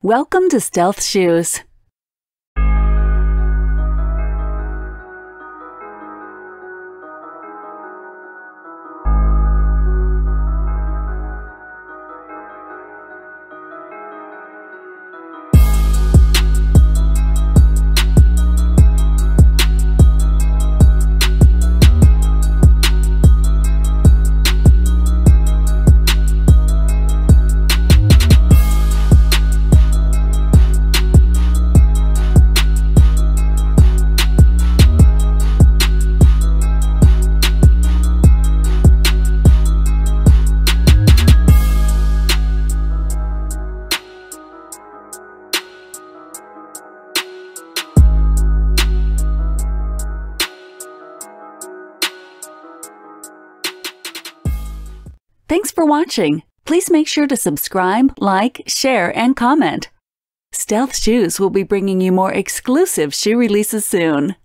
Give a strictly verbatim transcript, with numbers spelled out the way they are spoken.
Welcome to Stealth Shoes. Thanks for watching. Please make sure to subscribe, like, share, and comment. Stealth Shoes will be bringing you more exclusive shoe releases soon.